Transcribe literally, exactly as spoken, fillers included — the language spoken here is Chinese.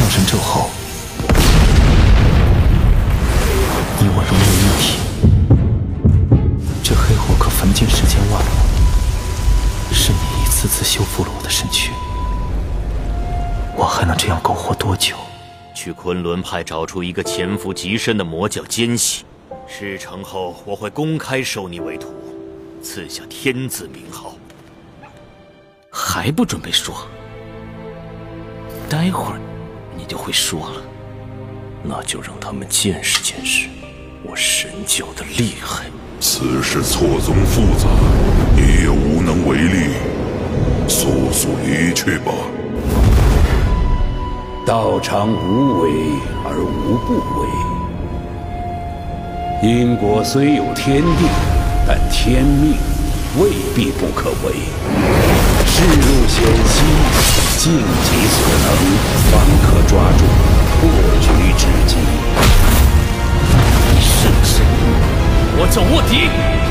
上神咒后，你我融为一体。这黑火可焚尽世间万物，是你一次次修复了我的身躯。我还能这样苟活多久？ 去昆仑派找出一个潜伏极深的魔教奸细，事成后我会公开收你为徒，赐下天子名号。 还不准备说？待会儿你就会说了。 那就让他们见识见识我神教的厉害。 此事错综复杂，你也无能为力，速速离去吧。 道常无为而无不为，因果虽有天定，但天命未必不可违。事入险溪，尽己所能，方可抓住破局之机。 你是谁？我叫卧底。